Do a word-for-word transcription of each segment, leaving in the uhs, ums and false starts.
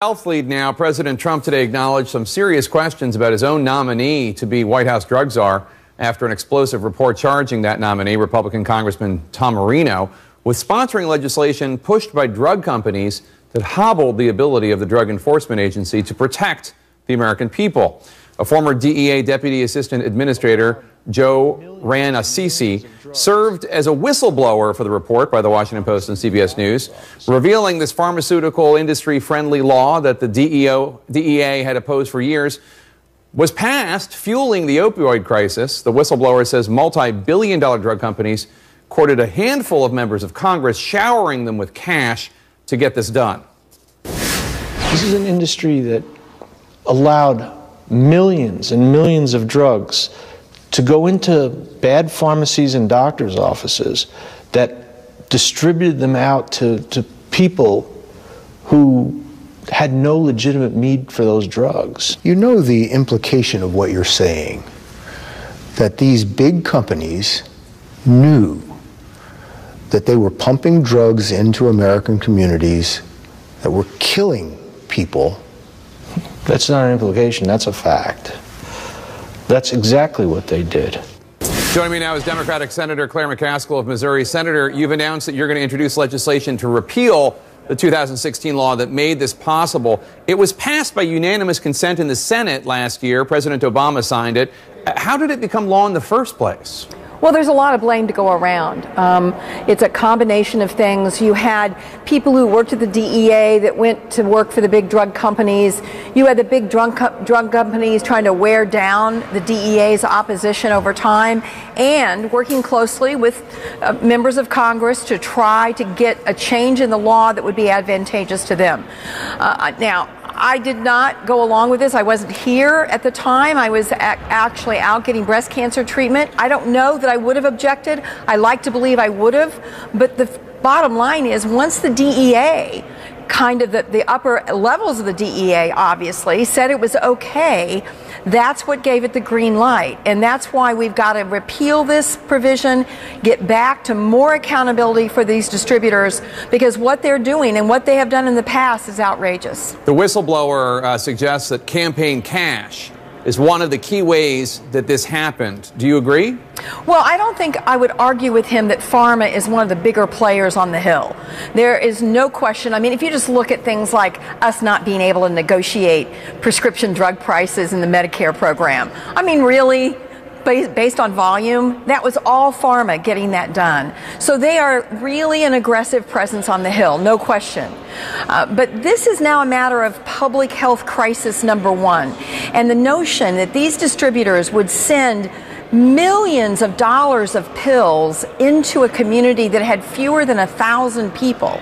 Health lead now. President Trump today acknowledged some serious questions about his own nominee to be White House drug czar after an explosive report charging that nominee, Republican Congressman Tom Marino, with sponsoring legislation pushed by drug companies that hobbled the ability of the Drug Enforcement Agency to protect the American people. A former D E A Deputy Assistant Administrator, Joe Ran-Assisi, served as a whistleblower for the report by the Washington Post and C B S News, revealing this pharmaceutical industry-friendly law that the D E A had opposed for years was passed, fueling the opioid crisis. The whistleblower says multi-billion dollar drug companies courted a handful of members of Congress, showering them with cash to get this done. This is an industry that allowed millions and millions of drugs to go into bad pharmacies and doctors' offices that distributed them out to, to people who had no legitimate need for those drugs. You know the implication of what you're saying, that these big companies knew that they were pumping drugs into American communities that were killing people. That's not an implication, that's a fact. That's exactly what they did. Joining me now is Democratic Senator Claire McCaskill of Missouri. Senator, you've announced that you're going to introduce legislation to repeal the two thousand sixteen law that made this possible. It was passed by unanimous consent in the Senate last year. President Obama signed it. How did it become law in the first place? Well, there's a lot of blame to go around. Um, it's a combination of things. You had people who worked at the D E A that went to work for the big drug companies. You had the big drug, co drug companies trying to wear down the D E A's opposition over time, and working closely with uh, members of Congress to try to get a change in the law that would be advantageous to them. Uh, now, I did not go along with this. I wasn't here at the time. I was actually out getting breast cancer treatment. I don't know that I would have objected. I like to believe I would have. But the bottom line is, once the D E A, kind of the, the upper levels of the D E A obviously, said it was okay, that's what gave it the green light. And that's why we've got to repeal this provision, get back to more accountability for these distributors, because what they're doing and what they have done in the past is outrageous. The whistleblower uh, suggests that campaign cash is one of the key ways that this happened. Do you agree? Well, I don't think I would argue with him that pharma is one of the bigger players on the Hill. There is no question. I mean, if you just look at things like us not being able to negotiate prescription drug prices in the Medicare program, I mean, really, based on volume, that was all pharma getting that done. So they are really an aggressive presence on the Hill, no question. Uh, but this is now a matter of public health crisis number one. And the notion that these distributors would send millions of dollars of pills into a community that had fewer than a thousand people,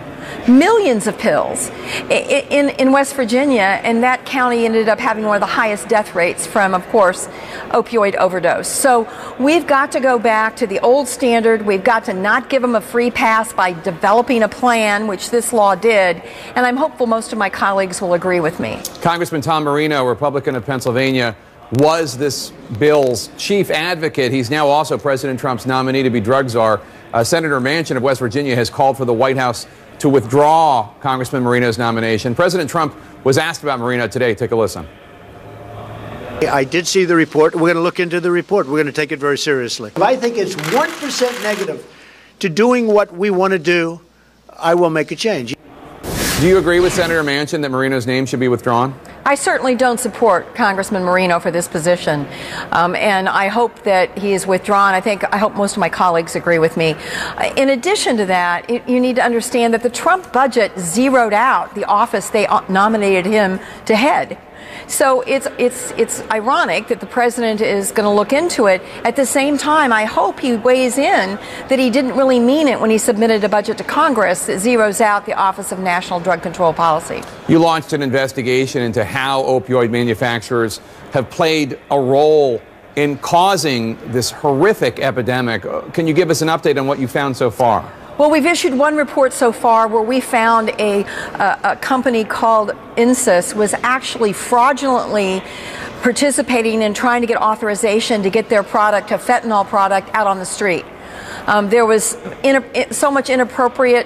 millions of pills in, in West Virginia, and that county ended up having one of the highest death rates from, of course, opioid overdose. So we've got to go back to the old standard. We've got to not give them a free pass by developing a plan, which this law did, and I'm hopeful most of my colleagues will agree with me. Congressman Tom Marino, Republican of Pennsylvania, was this bill's chief advocate. He's now also President Trump's nominee to be drug czar. Uh, Senator Manchin of West Virginia has called for the White House to withdraw Congressman Marino's nomination. President Trump was asked about Marino today. Take a listen. I did see the report. We're going to look into the report. We're going to take it very seriously. If I think it's one percent negative to doing what we want to do, I will make a change. Do you agree with Senator Manchin that Marino's name should be withdrawn? I certainly don't support Congressman Marino for this position, um, and I hope that he is withdrawn. I think I hope most of my colleagues agree with me. In addition to that, it, you need to understand that the Trump budget zeroed out the office they nominated him to head. So it's it's it's ironic that the president is going to look into it. At the same time, I hope he weighs in that he didn't really mean it when he submitted a budget to Congress that zeroes out the Office of National Drug Control Policy. You launched an investigation into how opioid manufacturers have played a role in causing this horrific epidemic. Can you give us an update on what you found so far? Well, we've issued one report so far where we found a, a, a company called Insys was actually fraudulently participating in trying to get authorization to get their product, a fentanyl product, out on the street. Um, there was in, so much inappropriate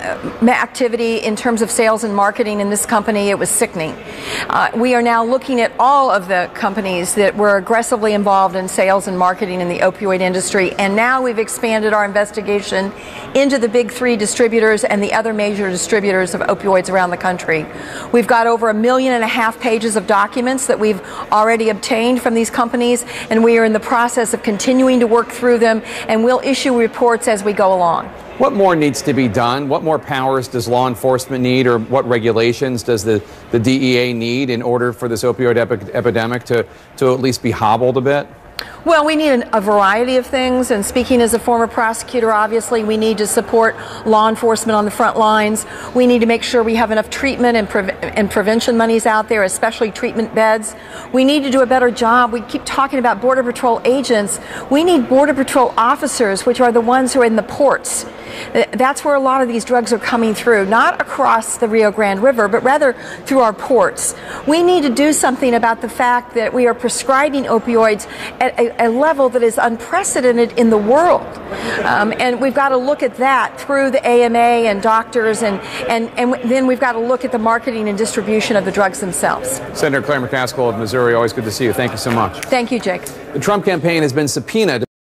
activity in terms of sales and marketing in this company, it was sickening. Uh, we are now looking at all of the companies that were aggressively involved in sales and marketing in the opioid industry, and now we've expanded our investigation into the big three distributors and the other major distributors of opioids around the country. We've got over a million and a half pages of documents that we've already obtained from these companies, and we are in the process of continuing to work through them, and we'll issue reports as we go along. What more needs to be done? What more powers does law enforcement need, or what regulations does the, the D E A need in order for this opioid epi epidemic to, to at least be hobbled a bit? Well, we need an, a variety of things, and speaking as a former prosecutor, obviously we need to support law enforcement on the front lines. We need to make sure we have enough treatment and, pre and prevention monies out there, especially treatment beds. We need to do a better job. We keep talking about Border Patrol agents. We need Border Patrol officers, which are the ones who are in the ports. That's where a lot of these drugs are coming through, not across the Rio Grande River, but rather through our ports. We need to do something about the fact that we are prescribing opioids at a, a level that is unprecedented in the world. Um, and we've got to look at that through the A M A and doctors, and, and, and then we've got to look at the marketing and distribution of the drugs themselves. Senator Claire McCaskill of Missouri, always good to see you. Thank you so much. Thank you, Jake. The Trump campaign has been subpoenaed